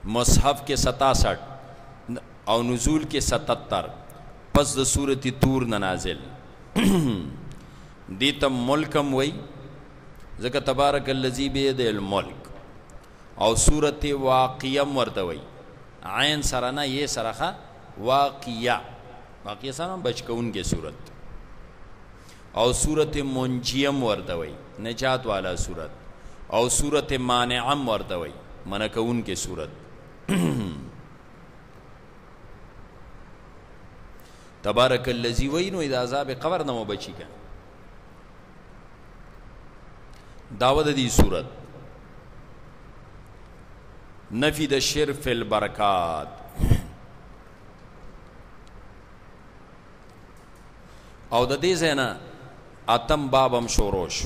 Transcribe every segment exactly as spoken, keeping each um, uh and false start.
مصحف کے ستاسٹھ او نزول کے ستتر پس د سورت تور نازل دیتا ملکم وی ذکر تبارک اللذی بید الملک او سورت واقعیم ورتوی عین سرنا یہ سرخا واقعہ واقعہ سرنا بچکون کے سورت او سورت منجیم ورتوی نجات والا سورت او سورت مانعم ورتوی منکون کے سورت تبارک اللذی وینو اذا عذاب قبر نمو بچی کا دعوت دی صورت نفی د شرف البرکات او د دې زینا اتم بابم شوروش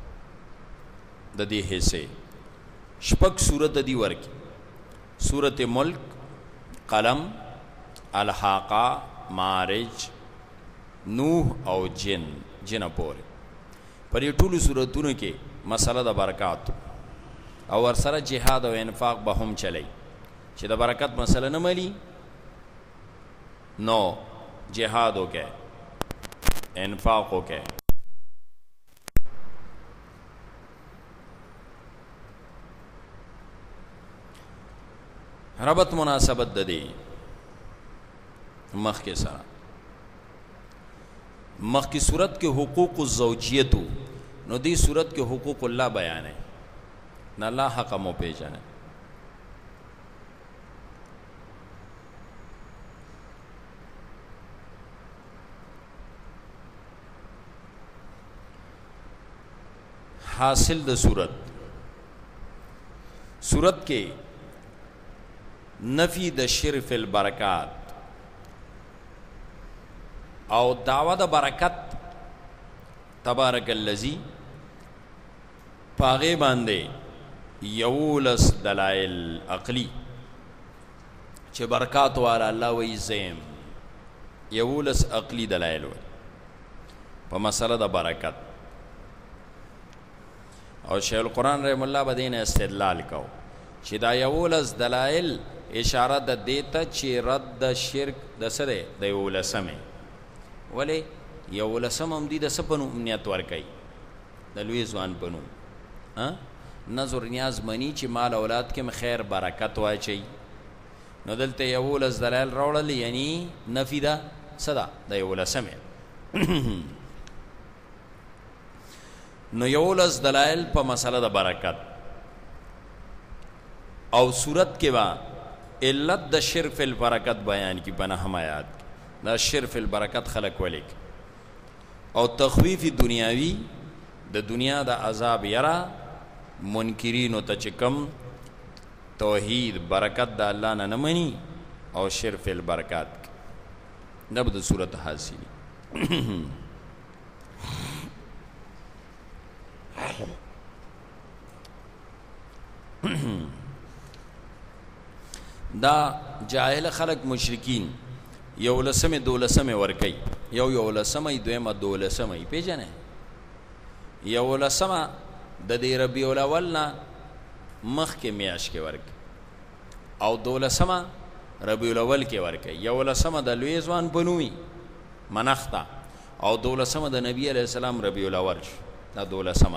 د دې حصے شپک صورت دی ورکی صورت ملک قلم الحاقہ معارج نوح او جن جن پورے پر یہ ټولو صورتونو کې مسله د برکات او ورسره جهاد او انفاق به هم چلی چې د برکت مسله نه ملی نو جهاد وکړه انفاق وکړه ربط مناسبت د دې مخ کے سارا مخ کی صورت کے حقوق الزوجیتو نو دی صورت کے حقوق اللہ بیان ہے نہ اللہ حق مو پیجانے حاصل د صورت صورت کے نفی د شرف البرکات او دعوت برکت تبارک اللذی پاغے باندے یولس دلائل عقلی چھ برکات والا اللہ وی زیم یولس عقلی دلائل وی پا مسئلہ دا برکت اور شیخ القرآن رحم اللہ بدین استدلال کاؤ چھ دا یولس دلائل اشارہ دا دیتا چھ رد دا شرک دا سرے دا یولسمیں ولی یو لسم هم دی د سپنو امنیت ورکی د لوی ځوان پنو نظر نیاز منی چې مال اولاد کې خیر برکت واچي نو دلته یو لس دلایل راوړل یعنی نفی دا صدا د یو لسم نو یو لس دلایل په مسله د برکت او صورت کې با علت د شرف البرکت بیان کی بنا هم آیات دا شرف البرکت خلق ولیک او تخویف دنیاوی د دنیا دا عذاب یرا منکرین و تچکم توحید برکت دا اللہ نا نمانی او شرف البرکات نبد صورت حاصلی دا جاہل خلق مشرکین یو لسم دو لسم ورکی یو یو لسم دویم دو لسم پی جانے یو لسم دا دی ربیع الاول نا مخ کے میاش کے ورک او دو لسم ربیع الاول کے ورکی یو لسم دا لویزوان بنوی منختا او دو لسم دا نبی علیہ السلام ربیع الاول دا دو لسم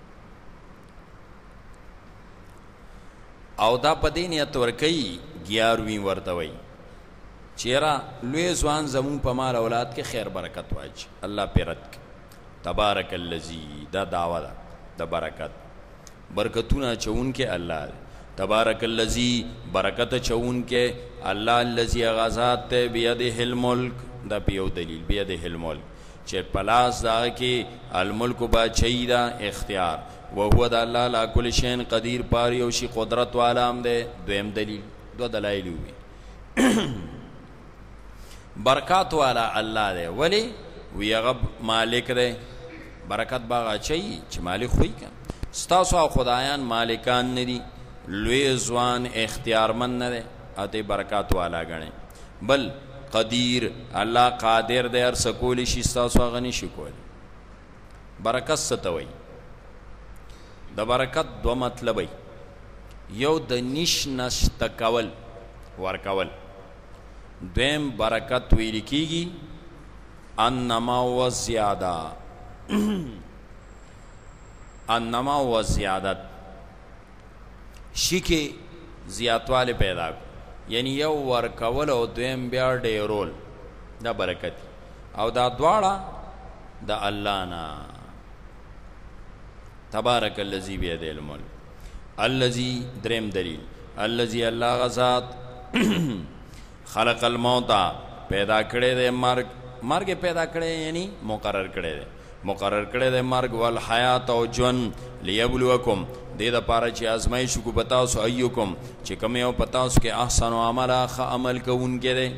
او دا پدینیت ورکی گیاروین ورتوی چیرا لوی زوان زمون پا مال اولاد کے خیر برکت واج اللہ پیرت کے تبارک اللذی دا دعوی دا دا برکت برکتونا چون کے اللہ تبارک اللذی برکت چون کے اللہ اللذی اغازات تے بیدہ الملک دا پیو دلیل بیدہ الملک چیر پلاس دا کے الملک با چیدہ اختیار وہو دا اللہ لا کل شین قدیر پاریوشی قدرت والام دے دویم دلیل دو دلائل ہوئی برکات والا اللہ دے ولی وی اغب مالک دے برکت باغا چاہیے چھ مالک ہوئی کن ستاسو خدایان مالکان ندی لوی زوان اختیار من ندے آتے برکات والا گنے بل قدیر اللہ قادر دے ارسکولی شی ستاسو آغنی شکولی برکت ستوئی دا برکت دو مطلبی یو د نش نشته کول ورکول، دویم برکت ویل کیږي انما و زیاده انما و زیادت شي کې زیاتواله پیدا یعنی یو ورکول او دویم بیا ډیرول دا برکت او دا دواړه د الله نه. تبارک الذی بیده الملک الذی دریم دلیل الذی الله غزاد خلق الموت پیدا کړی دی مرگ مرگ پیدا کړی یعنی مقرر کړی دی مقرر کړی دی مرگ والحیات او ژوند لیبلوکم دې دپاره چې ازمایش کو پتاسو ایوکم چې کوم یو پتاسو کې احسن عمله ښه عمل کوونکی دی.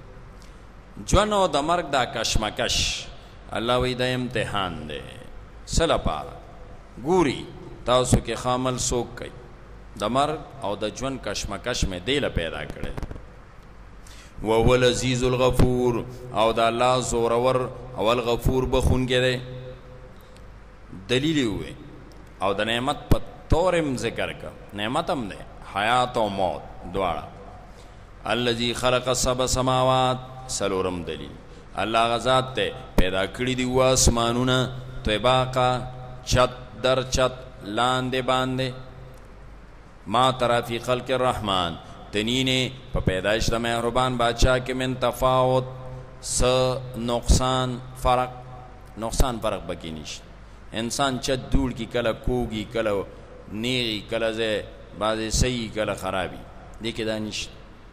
ژوند او د مرگ دا کشمکش الله وی دا امتحان دی څه لپاره ګوري تاسو کې ښه عمل څوک کوي د مرگ او د ژوند کشمکش مې دی له پیدا کړی وهو العزیز الغفور او د الله زورور او الغفور بخونکی دی. دلیل وی او د نعمت په تورم ذکر کا نعمت هم دی حیات او موت دواړه. الذي خلق سبع سماوات سلورم دلیل الله غزاد ته پیدا کړی دی و اسمانونه طباقا چت در چت لاندې باندې ما ترى في خلق الرحمن تنینه په پیدایش د مهربان بادشاہ کې من تفاوت س نقصان فرق نقصان فرق بکی نشته. انسان چت دوړ کی کله کوږي کله نیغي کله زه بعضې صحیح کله خرابي دې کې دا نشته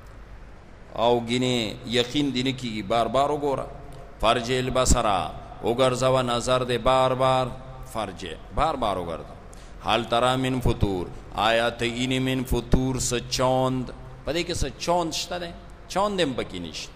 او ګینه یقین دې نه کېږي بار بار وګوره فرج البصره وګرځوه نظر دې بار بار فرج بار بار وګرځه حال ترى من فطور آیا تئین من فطور س چوند پدې کې څه چوند شته دی چوند هم پکې نشته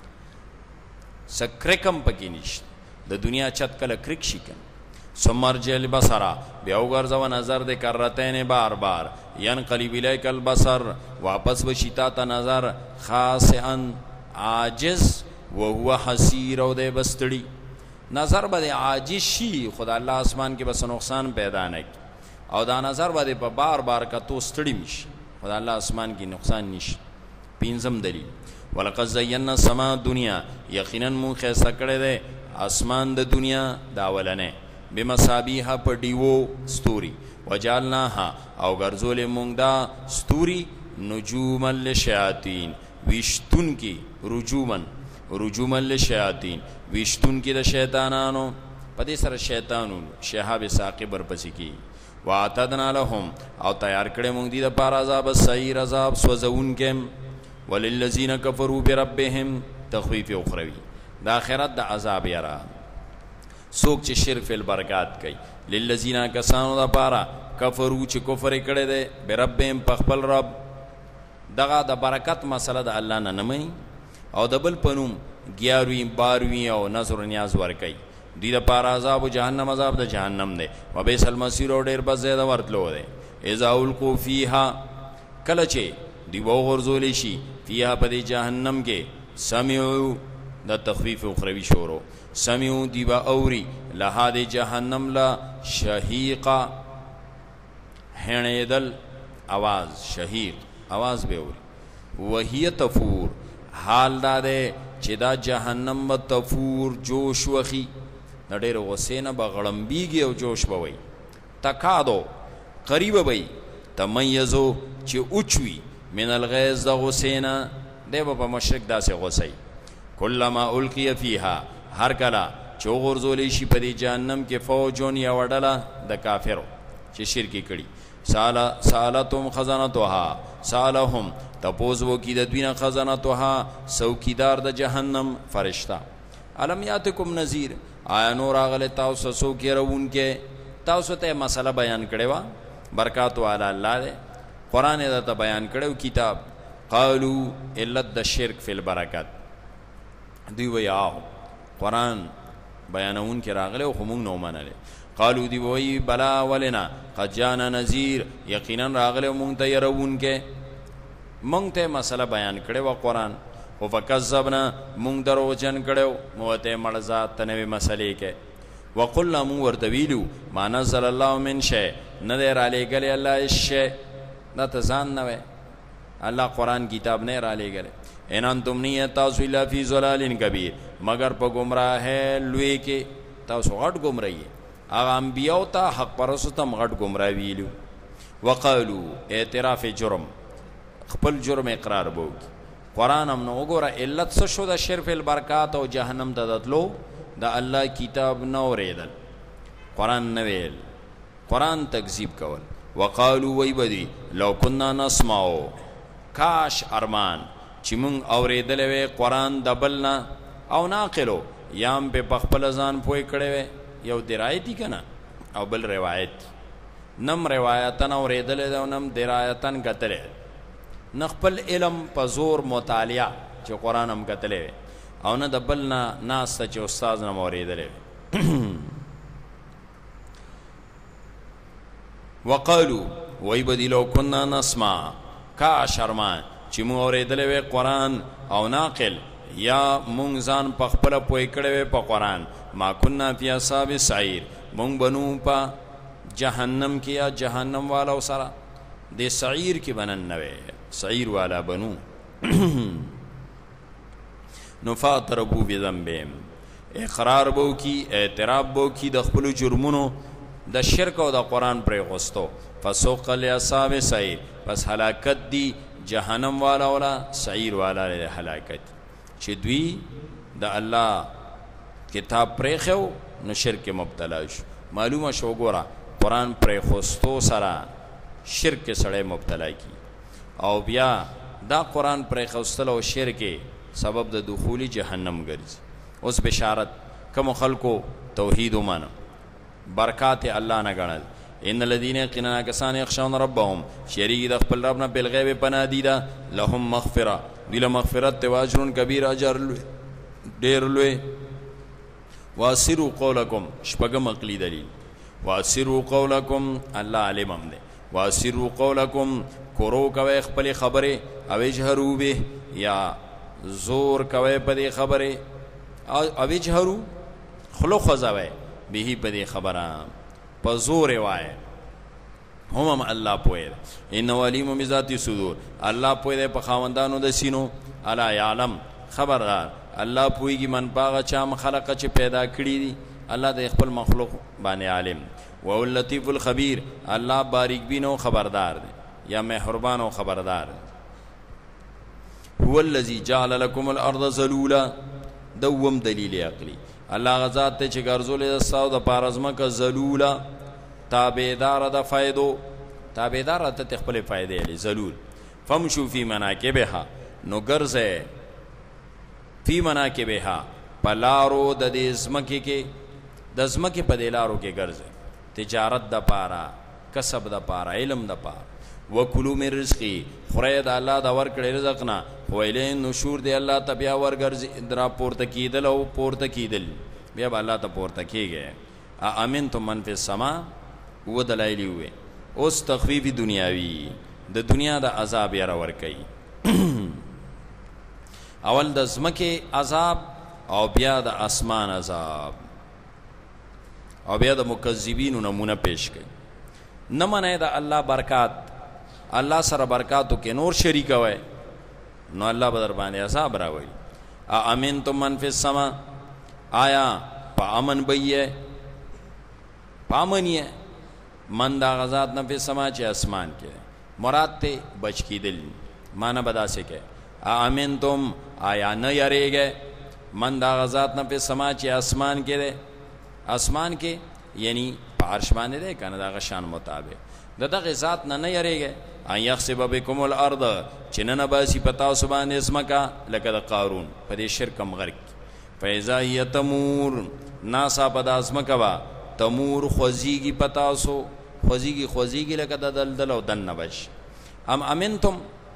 څه کرکم پکې نشته د دنیا چت کله کرک شي کنه ثم ارجع البصر بیا وګرځوه نظر د کرتین بار بار ینقلب الیک البصر واپس بشي تا ته نظر خاسئا عاجز وهو حسیر او دی بستړي نظر به عاجز شي خدا الله اسمان کې بس نقصان پیدا نه کی او دا نظر به په بار بار کتو ستړي میشي خدا الله اسمان کې نقصان نشي. پنځم دلیل ولقد زینا السماء دنیا یقینا مون خیسته کړی دی اسمان د دنیا دا ولنه بمصابیح په ډیوو ستوري وجعلناها او ګرځولې مونږ دا ستوري نجوما للشیاطین ویشتون کی رجومن رجوما للشیاطین ویشتون کی د شیطانانو په دې سره شیطانونو شهاب ثاقب ورپسې کی واعتدنا لهم او تیار کړی مونږ دي د پاره عذاب سعیر عذاب سوځونکم وللذین کفروا بربهم تخویف اخروی د آخرت د عذاب یرا څوک چې شرک فی البرکات کوي للذین کسانو د پاره کفروا چې کفر کړی دی بربهم په خپل رب دغه د برکت مسله د الله نه نه مني او د بل په نوم ګیاروي باروي او نظر نیاز ورکوي دوی د پاره عذاب جهنم عذاب د جهنم دی وبئس المصیر او ډېر بس زیاده ورتلو دی. اذا القوا فیها کله چې دوی وغورځولی شي فیها په دې جهنم کې سمعوا د تخفیف اخروي شورو سمعوا دوی به اوري لها د جهنم لا شهیقا هڼېدل आवाज شهیق आवाज به اوري وهي تفور حال دا دی چې دا جهنم به تفور جوش وخي د ډېرو غصې نه به غړمبېږي او جوش به وي تکادو قریبه به تمیزو چې اوچوي من الغیظ د غصې نه دی به په مشرک داسې غصی کلما القی فیها هر کله چې وغورځولی شي په دې جهنم کې فوجون یوه ډله د کافرو چې شرکې کړي سالتهم خزنتها سالهم تپوز وکي د دوی نه خزنتها څوکیدار د جهنم فرشته الم یاتکم نذیر آیا نور راغلی تاسو څوک یې تاسو ته مسله بیان کړې وه برکاتو علی الله دی قرآن یې درته بیان کړی کتاب قالو علت د شرک فی البرکت دوی وی آو قرآن بیانونکي راغلی خو موږ نه ومنلی قالو دی وی بلا ولنا قد جانا نذیر یقینا راغلی مونږ ته یرونکی مونږ ته مسله بیان کړې وه قرآن خو فکذبنا مونږ دروغجن کړی مو ته مړ ذات ته نوې مسلې کې وقلنا مونږ ورته ویلو ما نزل الله من شی نه دی رالیږلی الله هېڅ شی دا ته ځان نه وی الله قرآن کتاب نه را لېږلی ان انتم نه تاسو الا فی ضلال کبیر مگر په ګمراهۍ لوی کې تاسو غټ ګمراهی هغه انبیاو ته حق پرستو ته غټ ګمراه ویلو وقالو اعتراف جرم خپل جرم اقرار بو قرآن هم نو وګوره علت څه شو د شرف البرکات او جهنم ته دتلو د الله کتاب نه اورېدل قرآن نه ویل قرآن تکذیب کول وقالو وی بدی لو کنا نسمعو کاش ارمان چې مونږ اورېدلی وی قرآن د بل نه او ناقلو یام په پخپل ځان پوی کړی وی یو درایتی کنه او بل روایت نم روایتن اورېدلی دی او نم درایتن کتلی نه خپل علم په زور مطالعه چې قرآن هم کتلی وی او نه د بل نه ناسته چې استاد نه م اورېدلی وی وقالو وی بدی لو کنا نسمع کاش ارمان چې مونږ اورېدلی وی قرآن او ناقل یا مونږ ځان په خپله پوی کړی وی په قرآن ما کنا فی اصحاب سعیر مونږ بنو په جهنم کې یا جهنم والا سره د سعیر کې بنن نه وی سعیر والا بنو نو فاعترفوا بذنبهم اقرار بو کی اعتراف بو کی د خپل جرمونو د شرک او د قرآن پرې غوستو فسوق لاصحاب سعیر پس هلاکت دی جهنم والا ولا سعیر والا له هلاکت چې دوی د الله کتاب پرې خو نو شرک مبتلا شو معلومه شو ګوره قرآن پرې خوستو سره شرک سړی مبتلا کی او بیا دا قرآن پرې خوستل او شرک سبب د دخول جهنم ګرځي اوس بشارت کوم خلکو توحید ومنه برکات الله نه غنل ان الذين يقيننا كسان يخشون ربهم شریک د خپل رب نه بالغیب پناه دیدا لهم مغفرة دل مغفرت واجر کبیر اجر ډیر لوی واسروا قولکم شپږم عقلی دلیل واسروا قولکم الله علم هم دی واسروا قولکم کرو کوي خپل خبره او اجهروا به یا زور کوي په دې خبره او اجهروا خلو خزاوي به په دې خبره په زور وای هم الله پوهه ان علیم بذات صدور الله پوهه په خاوندانو د سینو الا یعلم خبردار الله پوهیږي من باغ چا خلق چې پیدا کړی دي الله د خپل مخلوق باندې عالم و اللطیف الخبیر الله باریک بین او خبردار دی یا مهربان او خبردار هو الذی جعل لكم الارض ذلولا دوم دلیل عقلی الله غزاد ته چې ګرځولې د ساو د پارزمه کا ذلولا تابعدار د فائدو تابعدار ته خپل فائدې لري ذلول فمشوا فی مناکبها نو ګرځه فی مناکبها پلارو د دې زمکه کې د زمکه په دلارو کې ګرځه تجارت د پارا کسب د پارا علم د پارا وکلو من رزقی خورید الله دا ورکړی رزق نه ویلې نشور دی الله ته بیا ورګرځي درا پورته کیدل او پورته کیدل بیا الله ته پورته کیږي امنتم من فی السما و دلایلی وي اوس تخفیف دنیاوی د دنیا د عذاب یې را ورکړي اول د زمکه عذاب او بیا د اسمان عذاب او بیا د مکذبینو نمونه پیش کړي نه منه د الله برکات الله سره برکاتو کې نور شریک وای نو الله بدر باندې عذاب راوي ا امنتم من فی السما آیا په امن بېه پامنیه من دا غزاد نه په سما چې اسمان کې مراد ته بچ کیدل معنا بدا سه کې ا امنتم آیا نه یریږي من دا غزاد نه په سما چې اسمان کې ده اسمان کې یعنی پارش باندې ده کنه دا غشان مطابق دغه ذات نه نه یریږي ان یخسب بكم الارض چنن باسی پتا سبحان اسمکا لکه د قارون په دې شرکم غرق فاذا یتمور ناسا پدا اسمکا وا تمور خوزیگی پتاسو خوزیگی خوزیگی لکه د دلدل او دن نبش ام امنتم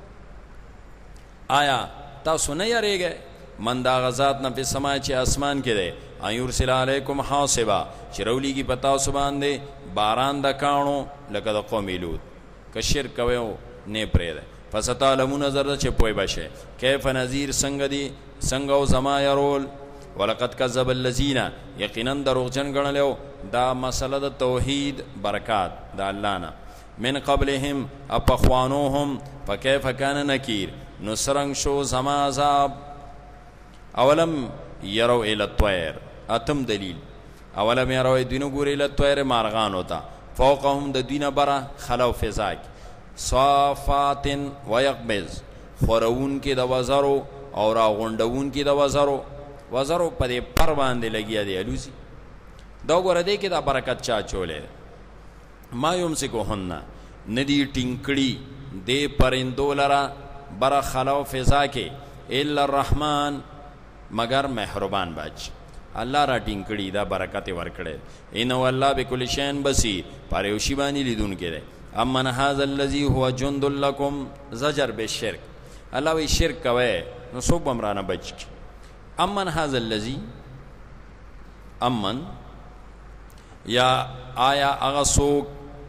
آیا تاسو نه یریږئ من دا غزات نه په سما چې اسمان کې ده ایورسل علیکم حاصبا چرولیږي پتاسو باندې باران د کانو لکه د قوم لوط کشر کوو نه پرې ده فستعلمون نظر چې پوي بشه کیف نذیر څنګه دی څنګه او زما يرول ولقد كذب الذين يقينا دروغجن غنلو دا مسله د توحید برکات د الله نه من قبلهم اپخوانوهم فکیف کان نکیر نو سرنگ شو زما عذاب اولم یرو الی الطیر اتم دلیل اولم یرو دینو ګور الی الطیر مارغان ہوتا فوقهم د دینه برا خلو فزاک صافات ويقبض خورون کې د وزرو او را غونډون کې د وزرو وزرو په دې پر باندې لګیا دی الوسی دا ګوره دې کې دا برکت چا چولې ما یمسکوهن ندی ټینکړي دې پرندو لرا برا خلو فضا کې الا الرحمن مگر مهربان باج الله را ټینکړي دا برکت ورکړي ان والله بكل شيء بصير پر یو شی باندې لیدون کړي امن هذا الذي هو جند لكم زجر بالشرك الله وی شرک کوي نو څوک بمرانه بچ امن هذا الذي امن یا آیا هغه څوک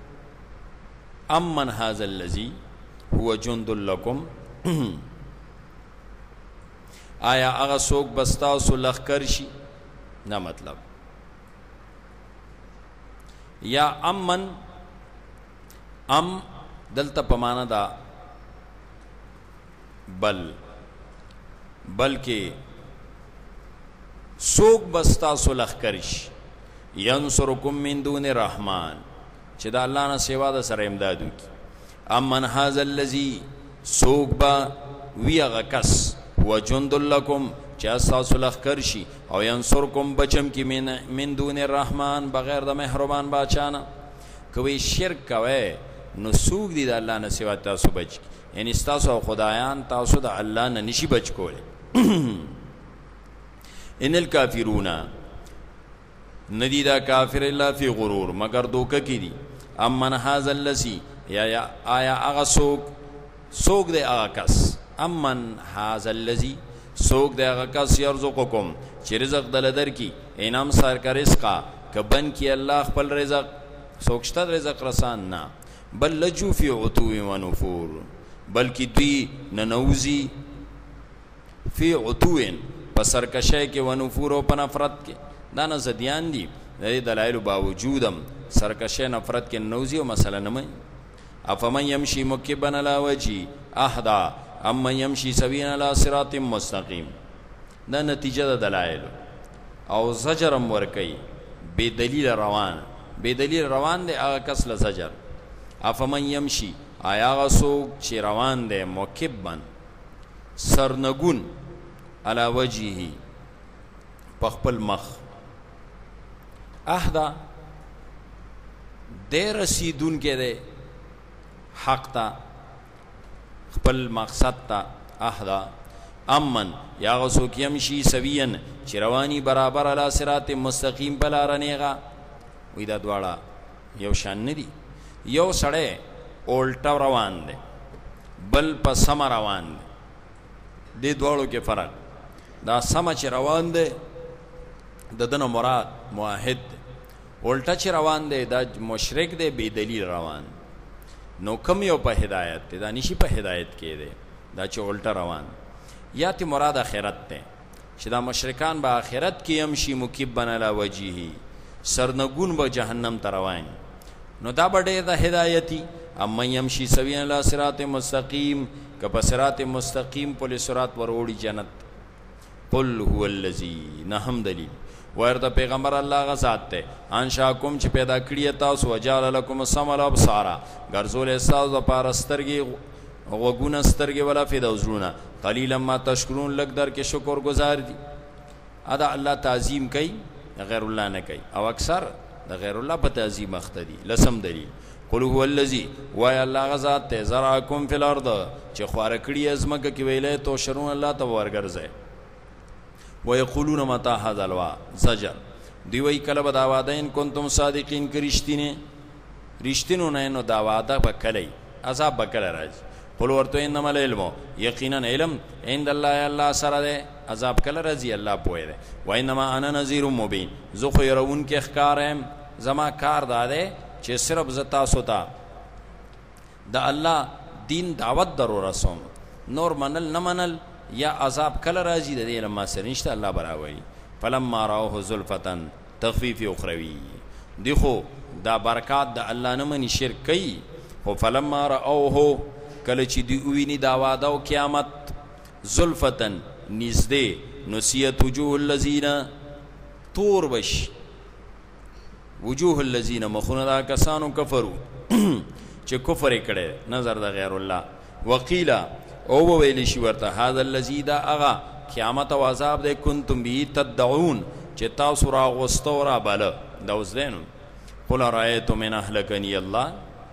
امن هذا الذي هو جند لكم آیا هغه څوک بستا سو لخر شي نه مطلب یا امن ام دلته پمانه دا بل بلکې سوک بستا سلخ کرش ینصرکم من دون الرحمن چې دا الله نه سیوا د سره امدادو کی امن هذا الذی سوک با وی غکس هو جند لکم چې اساس سلخ کرشي او ینصرکم بچم کی من من دون الرحمن بغیر د مهربان باچانه کوي شرک کوي نو سوک دی د الله نه سیوا تاسو بچ یعنی تاسو خدایان تاسو د الله نه نشي بچ کوله ان الکافرون ندی دا کافر الا فی غرور مگر دوکه کی دی امن هذا الذی یا یا آیا هغه سوک سوک دی هغه کس امن هذا الذی سوک دی هغه کس یرزقکم چې رزق دل در کی انعام سر کا رزقا کبن کی الله خپل رزق سوکشته رزق رسان نه بل لجو فی عتو و نفور بلکی دوی ننوزی فی عتوین پا سرکشے کے و نفور و پا نفرت کے دانا زدیان دی دی دلائل باوجودم سرکشے نفرت کے نوزی و مسئلہ نمائی افمن یمشی مکبن علا وجی احدا امن یمشی سوین علا صراط مستقیم دا نتیجہ دا دلائل او زجرم ورکی بے دلیل روان بے دلیل روان دے آغا کس لزجر افمن یمشی آیا آغا سوک چی روان دے مکبن سرنگون علا وجهی پخپل مخ احدا دے رسیدون کے دے حق تا خپل مقصد تا احدا امن یا غسوک یمشی سوین چی روانی برابر علا صراط مستقیم بلا رنیغا وی دا دوارا یو شان ندی یو سڑے اولٹا روان دے بل پا سم روان دے دی دوارو کے فرق دا سم چی روان دے دا دن مراد معاہد دے اولٹا چی روان دے دا مشرک دے بی دلیل روان نو کم یو پا ہدایت دے دا نشی پا ہدایت کے دے دا چی اولٹا روان یا تی مراد آخرت دے چی دا مشرکان با آخرت کی یمشی مکبن علا وجیہی سرنگون با جہنم تروان نو دا بڑے دا ہدایتی اما یمشی سوین علا صراط مستقیم کپا صراط مستقیم پولی صراط وروڑی جنت قل هو اللذی نحم دلیل ویرد پیغمبر اللہ غزات تے انشاکم چی پیدا کری تاس و جال لکم سمال ابسارا گرزول احساس و پارسترگی غگون استرگی ولا فی دوزرونا قلیلا ما تشکرون لگ در کے شکر گزار دی ادا اللہ تعظیم کئی غیر اللہ نہ کئی او اکثر دا غیر اللہ پا تعظیم اختدی لسم دلیل قل هو اللذی وی اللہ غزات تے زرعکم فی الارض چی خوارکڑی ازمک کی ویلے تو شرون اللہ تا ورگرزے ویقولون متا هذا الوا زجر دیوی کلب داوادین کنتم صادقین که رشتینه رشتینو نینو داوادا بکلی عذاب بکل راج قل ورتو انما العلمو یقینا علم عند اللہ اللہ سر دے عذاب کل رضی اللہ پوئے دے و انما انا نذیر مبین زو خیرون کے اخکارم زما کار دا دے چه صرف زتا سوتا دا اللہ دین دعوت درو رسوم نور منل نمنل یا عذاب کل راجی دا دی لما سرنشتا اللہ براوی فلما راوه ظلفتن تخفیف اخروی دیخو دا برکات دا اللہ نمانی شرک کئی خو فلما رأوه کله چې دی ویني دا واده او قیامت زلفتن نږدې نسیت وجوه الذین تور بش وجوه الذین مخونه دا کسانو کفرو چې کفر یې کړی نظر د غیر الله وقیلا او ویلی شي ورته هذا الذی دا اغا قیامت او عذاب دی کنتم به تدعون چې تاسو راغوستو را باله دا اوس دی نو قل رأیتم ان اهلکنی الله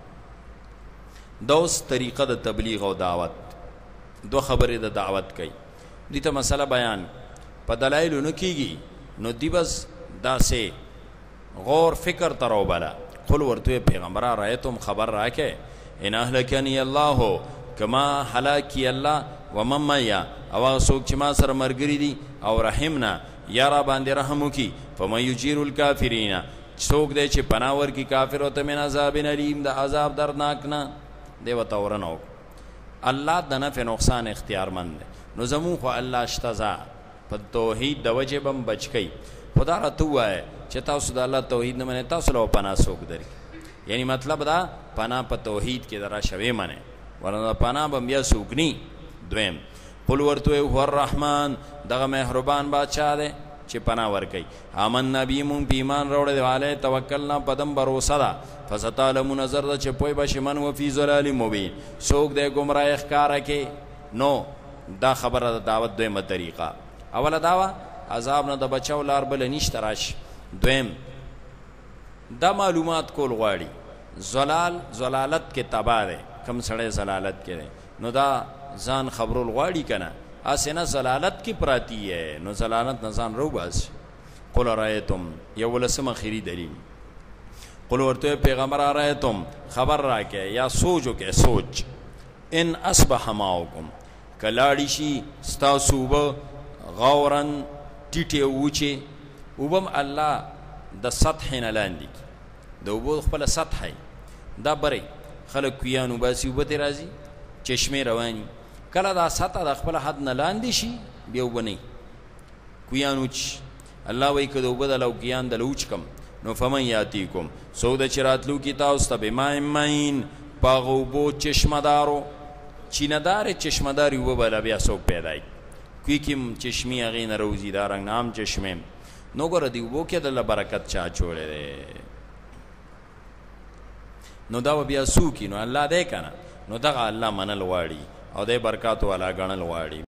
دا اوس طریقه د تبلیغ او دعوت دو خبرې د دعوت کوي دې ته مسله بیان په دلایلو نه کېږي نو دی بس داسې غور فکر ته راوبله قل ورته پیغمبره رأیتم خبر راکې ان اهلکنی الله کما هلاکی الله ومن میا او هغه څوک چې ما سره ملګري دي او رحمنا یا را باندې رحم وکړي فمن یجیر الکافرین څوک دی چې پناه ورکړي کافرو ته من عذاب علیم د عذاب دردناک نه دی ورته ورنه الله د نفع نقصان اختیارمند دی نو زمون خو الله شته ځا په توحید د وجې به م بچ کوي خدا راته ووایه چې تاسو د الله توحید نه منئ تاسو له پناه څوک دري یعنی مطلب دا پناه په توحید کې د راشوې منئ ورنه پناه به بیا څوک ني دویم قل ورته هو الرحمن دغه مهربان بادشاہ دی چې پناه ورکوي آمن نبی مونږ په ایمان راوړی دی علی توکلنا پدم بروسه ده فستعلمون نظر ده چې پوی به شي من و فی ضلال مبین څوک دی ګمراه ښکاره کې نو دا خبره د دعوت دویمه طریقه اوله دعوه عذاب نه د بچاو لار بله نشته راشي دویم دا معلومات کول غواړي زلال زلالت کې تباه دی کم سړی زلالت کې دی نو دا ځان خبرول غواړي که نه هسې نه زلالت کې پراتی ہے نو زلالت نه ځان روباسي قل رأیتم یولسم اخري دلیل قل ورته پیغمبر رأیتم خبر راکې یا سوچ وکې سوچ ان اصبح ماؤکم کلاړی شي ستاسو اوبه غورن ټیټې وچې اوبه م الله د سطح نه لاندې د اوبو خپله سطح دا بری خلک کویان وباسي اوبه ترې راځي چشمې رواني کله دا سطح د خپل حد نه لاندې شي بیا اوبه نه کویان وچ الله وایي که د اوبه د لوکیان د لوچ کم نو فمن یاتیکم څوک د چې راتلو کې تاسو ته بماء معین په هغه اوبو چشمدارو چینهدارې چشمدارې اوبه به بیا څوک پیدا کړي کوی کې چشمې هغې نه روځي دا رنګ نام چشمې نو ګوره د اوبو کې دله برکت چا چولی دی نو دا به بیا څوک نو الله دی که نه نو دغه الله منل غواړي او دی برکاتو والا ګڼل غواړي